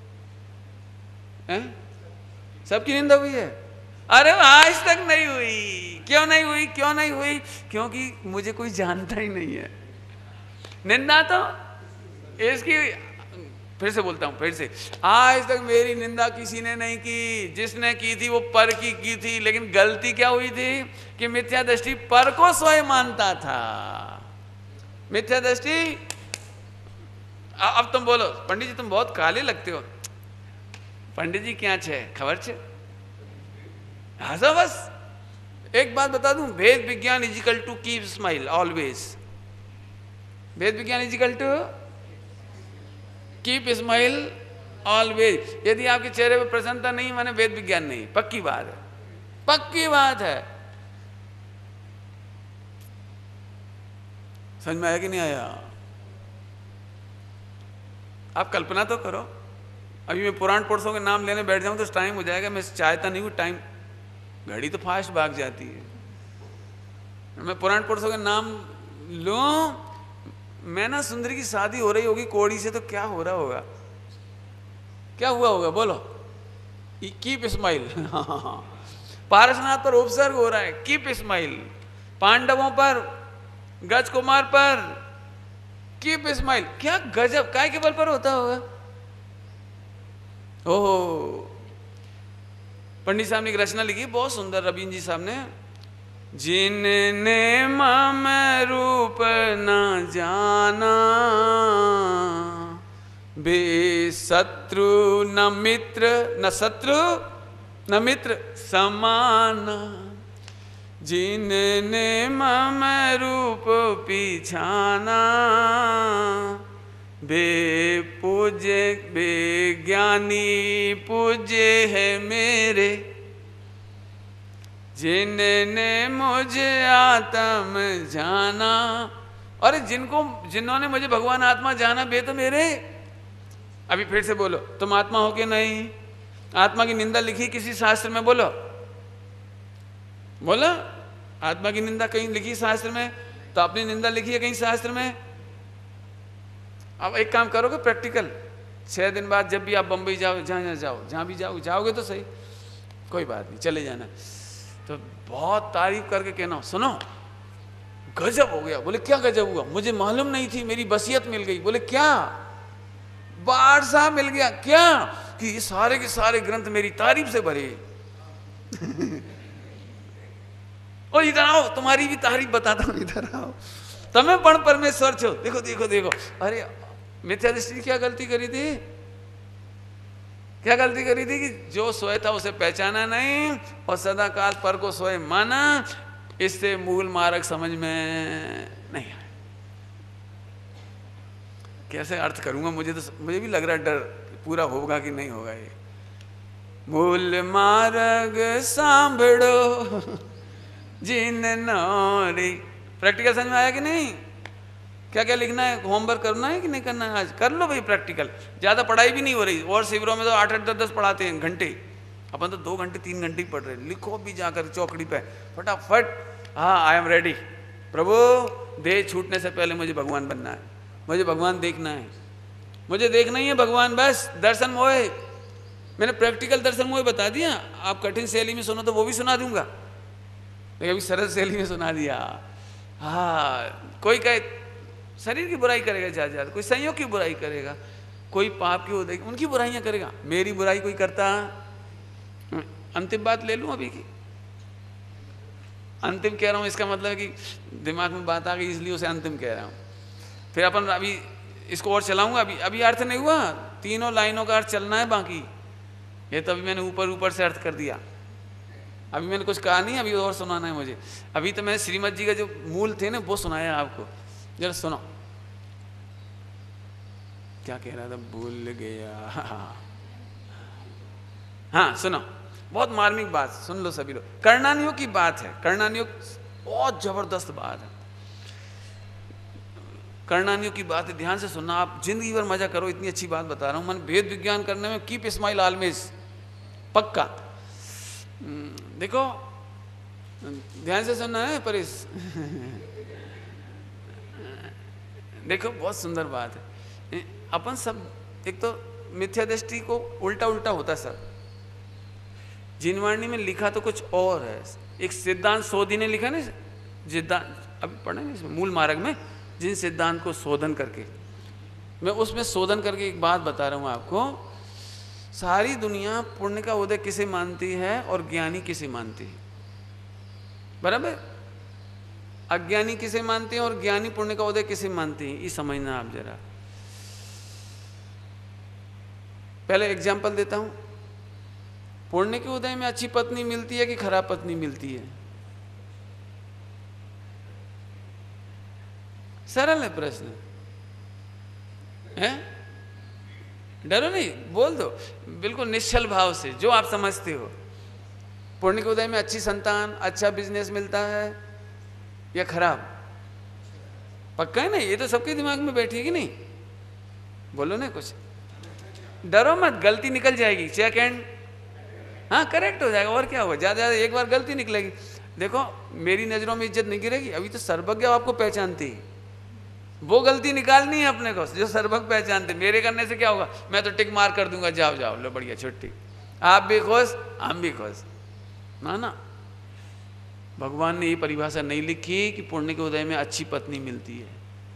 हैं? सबकी निंदा हुई है? अरे आज तक नहीं हुई। क्यों नहीं हुई? क्यों नहीं हुई? क्योंकि मुझे कोई जानता ही नहीं है। निंदा तो इसकी, फिर से बोलता हूं, फिर से, आज तक मेरी निंदा किसी ने नहीं की। जिसने की थी वो पर की थी, लेकिन गलती क्या हुई थी कि मिथ्या दृष्टि पर को स्वयं मानता था। मिथ्या दृष्टि। अब तुम बोलो पंडित जी तुम बहुत काले लगते हो। पंडित जी क्या छे खबर छे? हंसो बस। एक बात बता दूं, भेद विज्ञान is equal to keep smile always. भेद विज्ञान is equal to keep smile always. यदि आपके चेहरे पर प्रसन्नता नहीं माने वेद विज्ञान नहीं, पक्की बात है, पक्की बात है। समझ में आया कि नहीं आया? आप कल्पना तो करो, अभी मैं पुराण पुरुषों के नाम लेने बैठ जाऊं तो टाइम हो जाएगा। मैं चाहता नहीं हूँ टाइम, घड़ी तो फास्ट भाग जाती है। मैं पुराण पुरुषों के नाम लूं, मैं ना सुंदरी की शादी हो रही होगी कोड़ी से, तो क्या हो रहा होगा, क्या हुआ होगा बोलो? Keep smile. पारसनाथ पर उपसर्ग हो रहा है, कीप स्माइल। पांडवों पर, गज कुमार पर कीप स्माइल। क्या गजब, काय के बल पर होता होगा? ओहो, पंडित साहब ने एक रचना लिखी बहुत सुंदर, रवीन जी साहब ने। जिनने मम रूप न जाना, बे शत्रु न मित्र, न शत्रु न मित्र समान। जिनने मम रूप पिछाना, बे पूज्य बे ज्ञानी पूज्य है मेरे। जिनने मुझे आत्म जाना, अरे जिन्होंने मुझे भगवान आत्मा जाना, बे तो मेरे। अभी फिर से बोलो, तुम आत्मा हो कि नहीं? आत्मा की निंदा लिखी किसी शास्त्र में? बोलो बोलो, आत्मा की निंदा कहीं लिखी शास्त्र में? तो अपनी निंदा लिखी है कहीं शास्त्र में? अब एक काम करोगे प्रैक्टिकल, 6 दिन बाद जब भी आप बंबई जाओ, जहाँ भी जाओगे तो सही, कोई बात नहीं, चले जाना, तो बहुत तारीफ करके कहना, सुनो गजब हो गया। बोले क्या गजब हुआ? मुझे मालूम नहीं थी, मेरी बसियत मिल गई। बोले क्या? बाढ़ सा मिल गया। क्या? कि ये सारे के सारे ग्रंथ मेरी तारीफ से भरे। और इधर आओ, तुम्हारी भी तारीफ बताता हूं, इधर आओ, तुम्हें पण परमेश्वर छो। देखो देखो देखो, अरे मिथ्या दृष्टि क्या गलती करी थी? क्या गलती करी थी? कि जो सोए था उसे पहचाना नहीं और सदा काल पर को सोए माना। इससे मूल मार्ग समझ में नहीं आया। कैसे अर्थ करूंगा? मुझे भी लग रहा है डर, पूरा होगा कि नहीं होगा ये। मूल मार्ग सांभड़ो जिन नौरी। प्रैक्टिकल समझ में आया कि नहीं? क्या क्या लिखना है, होमवर्क करना है कि नहीं करना है? आज कर लो भाई प्रैक्टिकल। ज़्यादा पढ़ाई भी नहीं हो रही, और शिविरों में तो 8-8, 10-10 पढ़ाते हैं घंटे, अपन तो 2 घंटे 3 घंटे ही पढ़ रहे हैं। लिखो भी जाकर चौकड़ी पे फटाफट। हाँ, आई एम रेडी प्रभु, देह छूटने से पहले मुझे भगवान बनना है, मुझे भगवान देखना है, मुझे देखना ही है भगवान, बस दर्शन मोहे। मैंने प्रैक्टिकल दर्शन मोहे बता दिया। आप कठिन शैली में सुनो तो वो भी सुना दूंगा, लेकिन अभी सरल शैली में सुना दिया। हाँ, कोई कहे शरीर की बुराई करेगा ज़्यादा, कोई संयोग की बुराई करेगा, कोई पाप की होगी, उनकी बुराइयां करेगा। मेरी बुराई कोई करता? अंतिम बात ले लूं अभी की, अंतिम कह रहा हूं, इसका मतलब है कि दिमाग में बात आ गई इसलिए उसे अंतिम कह रहा हूं। फिर अपन अभी इसको और चलाऊंगा। अभी अर्थ नहीं हुआ, तीनों लाइनों का अर्थ चलना है बाकी। ये तो अभी मैंने ऊपर से अर्थ कर दिया, अभी मैंने कुछ कहा नहीं, अभी और सुनाना है मुझे। अभी तो मैंने श्रीमद जी का जो मूल थे ना वो सुनाया आपको, जरा सुनो। क्या कह रहा था, भूल गया। हाँ सुनो, बहुत मार्मिक बात, सुन लो सभी लोग। कर्णानियों की बात है, कर्णानियों बहुत जबरदस्त बात है, कर्णानियों की बात है, ध्यान से सुनना। आप जिंदगी भर मजा करो, इतनी अच्छी बात बता रहा हूं। मन भेद विज्ञान करने में कीप स्माइल ऑलवेज, पक्का। देखो ध्यान से सुनना है परेश। देखो बहुत सुंदर बात है। अपन सब एक तो मिथ्या दृष्टि को उल्टा उल्टा होता है सब। जिनवाणी में लिखा तो कुछ और है। एक सिद्धांत सोधी ने लिखा ना, सिद्धांत अभी पढ़ेंगे इसमें मूल मार्ग में, जिन सिद्धांत को शोधन करके, मैं उसमें शोधन करके एक बात बता रहा हूँ आपको। सारी दुनिया पुण्य का उदय किसे मानती है और ज्ञानी किसे मानती है, बराबर? अज्ञानी किसे मानते हैं और ज्ञानी पुण्य का उदय किसे मानते हैं, ये समझना आप जरा। पहले एग्जाम्पल देता हूं। पुण्य के उदय में अच्छी पत्नी मिलती है कि खराब पत्नी मिलती है? सरल है प्रश्न, है? डरो नहीं, बोल दो बिल्कुल निश्चल भाव से, जो आप समझते हो। पुण्य के उदय में अच्छी संतान, अच्छा बिजनेस मिलता है या खराब? पक्का है ना? ये तो सबके दिमाग में बैठी है कि नहीं? बोलो ना कुछ, डरो मत, गलती निकल जाएगी, चेक एंड हाँ करेक्ट हो जाएगा, और क्या होगा, ज़्यादा ज़्यादा एक बार गलती निकलेगी। देखो मेरी नज़रों में इज्जत नहीं गिरेगी, अभी तो सर्वज्ञ आपको पहचानती, वो गलती निकालनी है अपने को जो सर्वज्ञ पहचानते। मेरे करने से क्या होगा, मैं तो टिक मार कर दूंगा, जाओ जाओ लो बढ़िया छुट्टी, आप भी खुश हम भी खुश ना। भगवान ने ये परिभाषा नहीं लिखी कि पुण्य के उदय में अच्छी पत्नी मिलती है।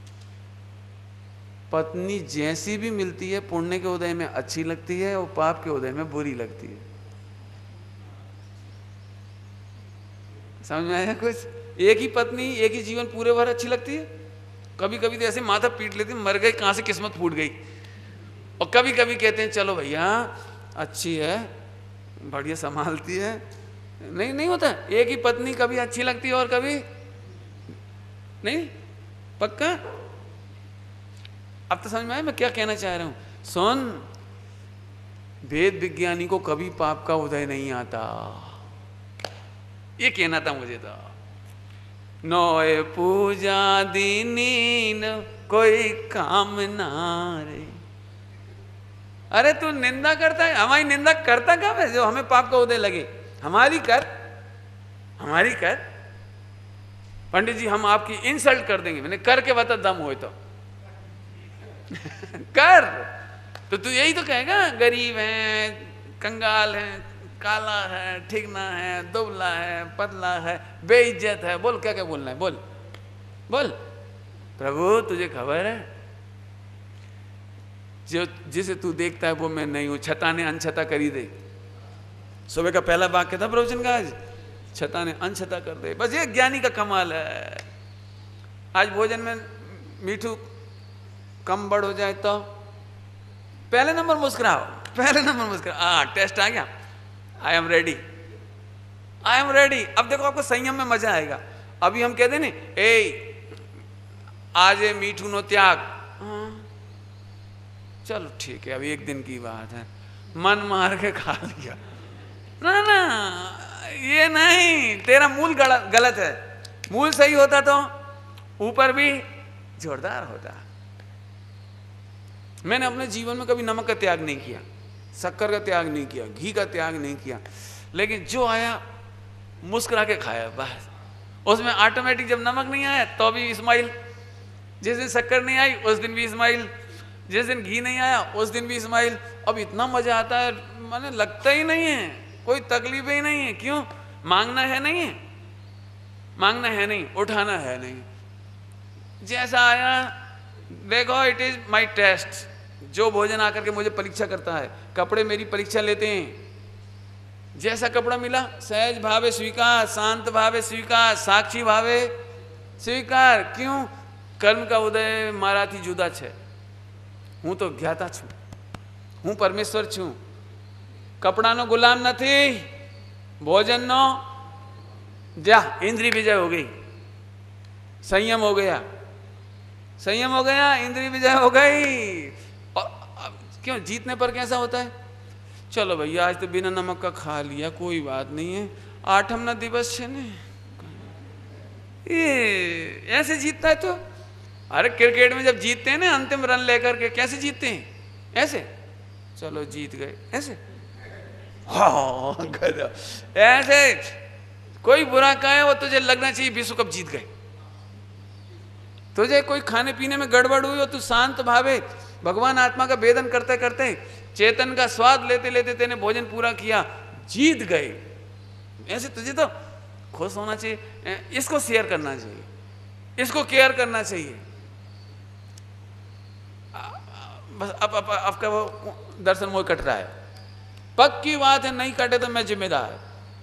पत्नी जैसी भी मिलती है पुण्य के उदय में अच्छी लगती है और पाप के उदय में बुरी लगती है। समझ में आया कुछ? एक ही पत्नी एक ही जीवन पूरे भर अच्छी लगती है, कभी कभी तो ऐसे माथा पीट लेती, मर गई कहाँ से किस्मत फूट गई। और कभी कभी कहते हैं चलो भैया अच्छी है, बढ़िया संभालती है, नहीं होता। एक ही पत्नी कभी अच्छी लगती है और कभी नहीं। पक्का? अब तो समझ में आया मैं क्या कहना चाह रहा हूं? सुन, वेद विज्ञानी को कभी पाप का उदय नहीं आता, ये कहना था मुझे। तो नोए पूजा दीनी न कोई काम ना रे। अरे तू निंदा करता है, हमारी निंदा करता कब है जो हमें पाप का उदय लगे? हमारी कर, हमारी कर। पंडित जी हम आपकी इंसल्ट कर देंगे, मैंने करके बता दम हो तो कर। तो तू यही तो कहेगा गरीब है, कंगाल है, काला है, ठीक ना है, दुबला है, पतला है, बेइज्जत है, बोल क्या क्या बोलना है, बोल बोल। प्रभु तुझे खबर है जो जिसे तू देखता है वो मैं नहीं हूं। छता ने अनछता करी दे, सुबह का पहला वाक्य था प्रवचन का आज, छता ने अनछता कर दे। बस ये ज्ञानी का कमाल है। आज भोजन में मीठू कम बढ़ हो जाए तो पहले नंबर मुस्कुराओ, पहले नंबर मुस्कुराओ। टेस्ट आ गया, I am ready, I am ready. अब देखो आपको संयम में मजा आएगा। अभी हम कहते ना ए आज मीठू नो त्याग, चलो ठीक है अभी एक दिन की बात है, मन मार के खा लिया ना, ये नहीं, तेरा मूल गलत है। मूल सही होता तो ऊपर भी जोरदार होता। मैंने अपने जीवन में कभी नमक का त्याग नहीं किया, शक्कर का त्याग नहीं किया, घी का त्याग नहीं किया, लेकिन जो आया मुस्कुरा के खाया बस। उसमें ऑटोमेटिक जब नमक नहीं आया तो भी स्माइल, जिस दिन शक्कर नहीं आई उस दिन भी स्माइल, जिस दिन घी नहीं आया उस दिन भी स्माइल। अब इतना मजा आता है, मैंने लगता ही नहीं है, कोई तकलीफ ही नहीं है। क्यों? मांगना है नहीं है, मांगना है नहीं, उठाना है नहीं। जैसा आया देखो, इट इज माई टेस्ट। जो भोजन आकर के मुझे परीक्षा करता है, कपड़े मेरी परीक्षा लेते हैं। जैसा कपड़ा मिला सहज भावे स्वीकार, शांत भावे स्वीकार, साक्षी भावे स्वीकार। क्यों? कर्म का उदय माराथी जुदा छे, हूँ तो ज्ञाता छू, हूँ परमेश्वर छू। कपड़ा नो गुलाम नहीं, भोजन नो जा इंद्री विजय हो गई, संयम हो गया, संयम हो गया, इंद्री विजय हो गई। और क्यों? जीतने पर कैसा होता है, चलो भैया आज तो बिना नमक का खा लिया, कोई बात नहीं है, 8 ना दिवस छे ने, ये ऐसे जीतता है। तो अरे क्रिकेट में जब जीतते हैं ना अंतिम रन लेकर के, कैसे जीतते हैं? ऐसे, चलो जीत गए, ऐसे हाँ ऐसे। कोई बुरा कहे वो तुझे लगना चाहिए विश्व कप जीत गए। तुझे कोई खाने पीने में गड़बड़ हुई हो, तू शांत भावे भगवान आत्मा का वेदन करते करते, चेतन का स्वाद लेते लेते तेने भोजन पूरा किया, जीत गए। ऐसे तुझे तो खुश होना चाहिए, इसको शेयर करना चाहिए, इसको केयर करना चाहिए। बस अब आपका वो दर्शन मोह कट रहा है, पक्की बात है, नहीं कटे तो मैं जिम्मेदार,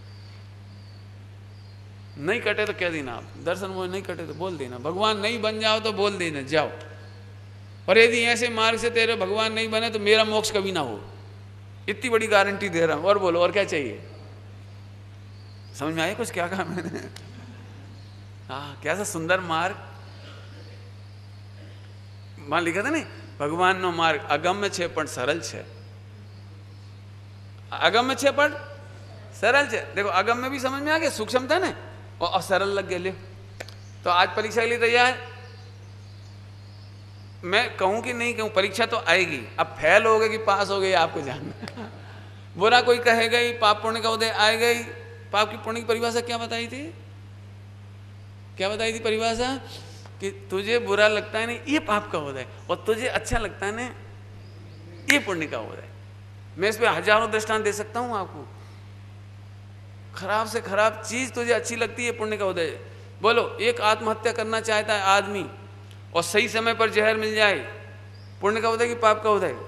नहीं कटे तो कह देना आप, दर्शन मोह नहीं कटे तो बोल देना, भगवान नहीं बन जाओ तो बोल देना जाओ। और यदि ऐसे मार्ग से तेरे भगवान नहीं बने तो मेरा मोक्ष कभी ना हो, इतनी बड़ी गारंटी दे रहा हूं। और बोलो और क्या चाहिए? समझ में आया कुछ क्या कहा मैंने? हाँ, कैसा सुंदर मार्ग। वहां लिखा था नहीं, भगवान नो मार्ग अगम्य छे पण सरल छे, अगम्य छे पण सरल छे। देखो अगम्य भी समझ में आ गया, सूक्ष्म था ना, और सरल लग गया। ले तो आज परीक्षा के लिए तैयार, मैं कहूं कि नहीं कहूं, परीक्षा तो आएगी। अब फेल हो गए कि पास हो गए आपको जानना। बुरा कोई कहेगा ही, पाप पुण्य का उदय आएगा ही। पाप की पुण्य की परिभाषा क्या बताई थी? क्या बताई थी परिभाषा? कि तुझे बुरा लगता है नहीं, ये पाप का उदय, और तुझे अच्छा लगता है ना, ये पुण्य का उदय। मैं इस पे हजारों दृष्टांत दे सकता हूं आपको। खराब से खराब चीज तुझे अच्छी लगती है, पुण्य का उदय। बोलो, एक आत्महत्या करना चाहता है आदमी और सही समय पर जहर मिल जाए, पुण्य का उदय कि पाप का उदय?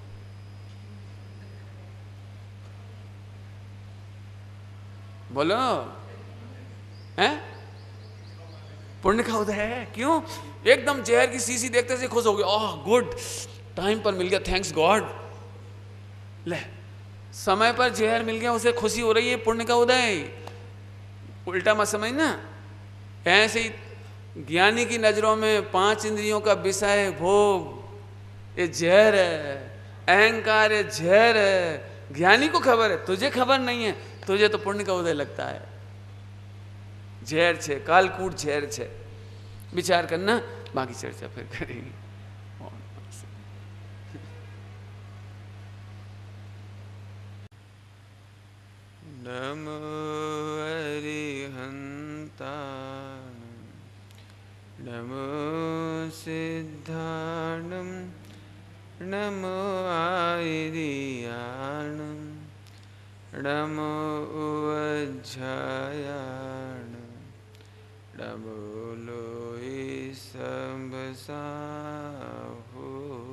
बोलो, हैं? पुण्य का उदय है। क्यों? एकदम जहर की शीशी देखते से खुश हो गया, ओह गुड, टाइम पर मिल गया, थैंक्स गॉड। ले, समय पर जहर मिल गया, उसे खुशी हो रही है, पुण्य का उदय। उल्टा मत समझना। ऐसे ही ज्ञानी की नजरों में 5 इंद्रियों का विषय भोग ये जहर है, अहंकार ये जहर है। ज्ञानी को खबर है, तुझे खबर नहीं है, तुझे तो पुण्य का उदय लगता है। जहर छे, कालकूट जहर छे। विचार करना, बाकी चर्चा फिर करेंगे। नमो अरिहंता, नमो सिद्धाणं, नमो आयर्याणं, नमो उवज्झायाणं, नमो लोये संभसाहो।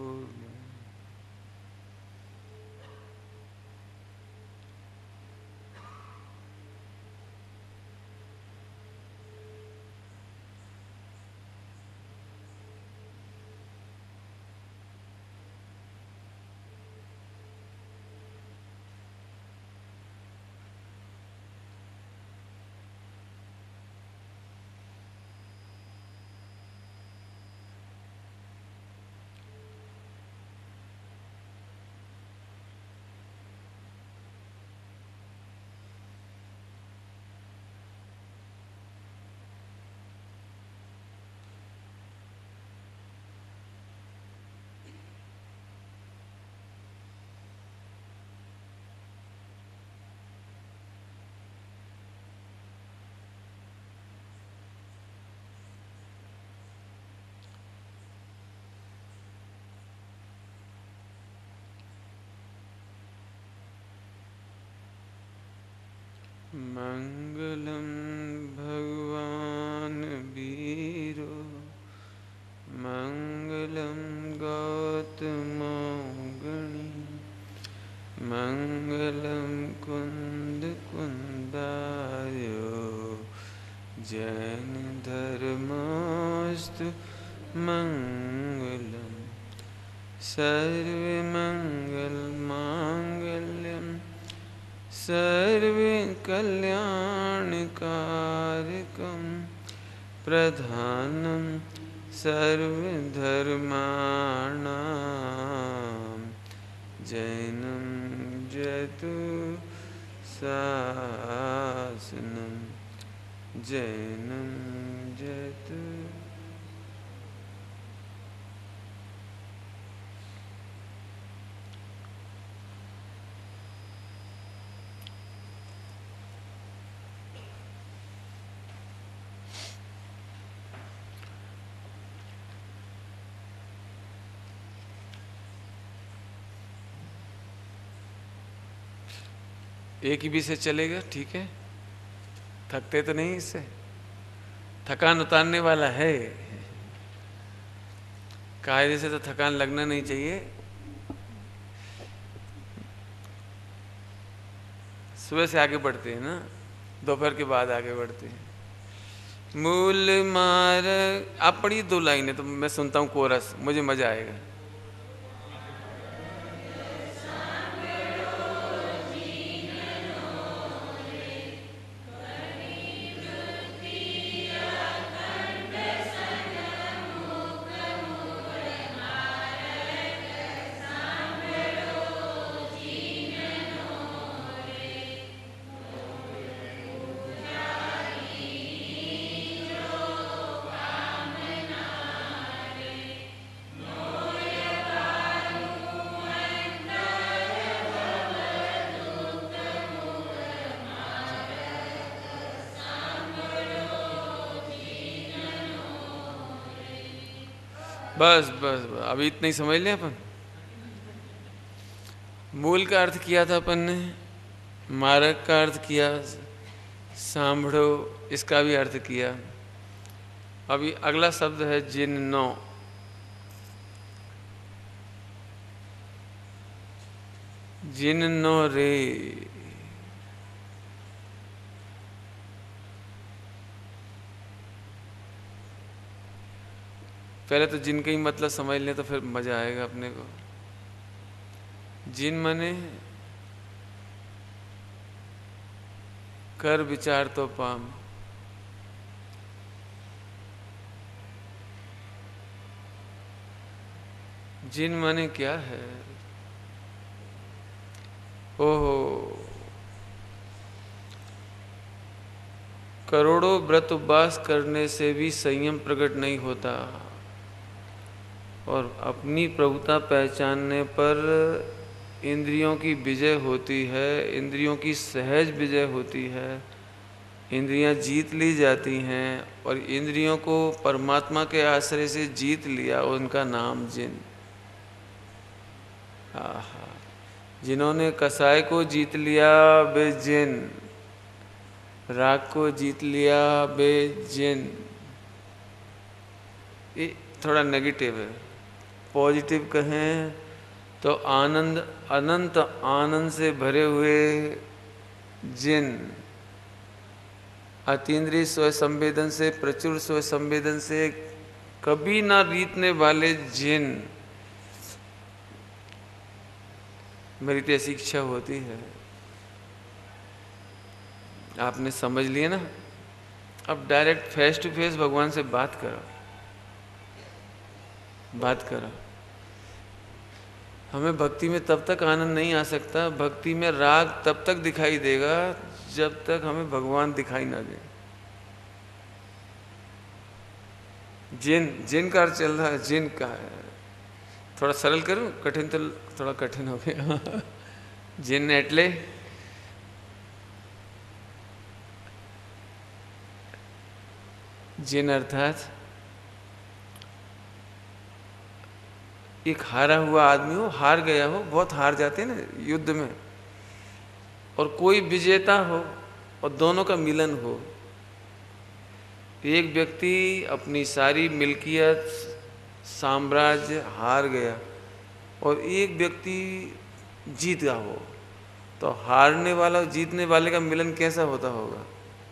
मंगलम भगवान वीरो, मंगलम गौतमो गणी, मंगलम कुंद कुंदायो, जैन धर्मोस्तु मंगलम। सर्वमंगल मांगल्यम सर्वे कल्याणकारकं, प्रधानं सर्वधर्माणां, जैनं जयतु शासनं, जैनं जयतु। एक ही भी से चलेगा, ठीक है। थकते तो नहीं इससे, थकान उतारने वाला है। कायदे से तो थकान लगना नहीं चाहिए। सुबह से आगे बढ़ते हैं ना, दोपहर के बाद आगे बढ़ते हैं। मूल मार, आप पढ़िए 2 लाइनें तो मैं सुनता हूँ कोरस, मुझे मजा आएगा। बस बस बस, अभी इतना ही समझ लें अपन। मूल का अर्थ किया था अपन ने, मारक का अर्थ किया, सांभड़ो इसका भी अर्थ किया। अभी अगला शब्द है जिन्नो। जिन्नो रे, पहले तो जिन का ही मतलब समझ लें तो फिर मजा आएगा अपने को। जिन मने कर विचार तो पाम। जिन मने क्या है? ओहो, करोड़ों व्रत उपवास करने से भी संयम प्रकट नहीं होता, और अपनी प्रभुता पहचानने पर इंद्रियों की विजय होती है, इंद्रियों की सहज विजय होती है, इंद्रियां जीत ली जाती हैं, और इंद्रियों को परमात्मा के आश्रय से जीत लिया, उनका नाम जिन। आहा, जिन्होंने कसाय को जीत लिया वे जिन, राग को जीत लिया वे जिन। ये थोड़ा नेगेटिव है। पॉजिटिव कहें तो आनंद, अनंत आनंद से भरे हुए जिन, अतीन्द्रिय स्व संवेदन से, प्रचुर स्व संवेदन से कभी ना रीतने वाले जिन। मेरी तो ऐसी इच्छा होती है। आपने समझ लिया ना? अब डायरेक्ट फेस टू फेस भगवान से बात करो, बात करो। हमें भक्ति में तब तक आनंद नहीं आ सकता, भक्ति में राग तब तक दिखाई देगा जब तक हमें भगवान दिखाई ना दे। जिन, जिन का अर्थ चल रहा है, जिन का है। थोड़ा सरल करूं, कठिन तो थोड़ा कठिन हो गया। जिन एटले जिन अर्थात एक हारा हुआ आदमी हो, हार गया हो, बहुत हार जाते हैं ना युद्ध में, और कोई विजेता हो और दोनों का मिलन हो। एक व्यक्ति अपनी सारी मिल्कियत, साम्राज्य हार गया और एक व्यक्ति जीत गया हो, तो हारने वाला और जीतने वाले का मिलन कैसा होता होगा?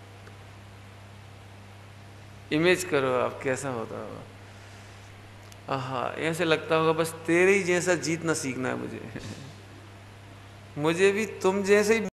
इमेज करो आप कैसा होता होगा। आहा, ऐसे लगता होगा बस तेरे ही जैसा जीतना सीखना है मुझे। मुझे भी तुम जैसे ही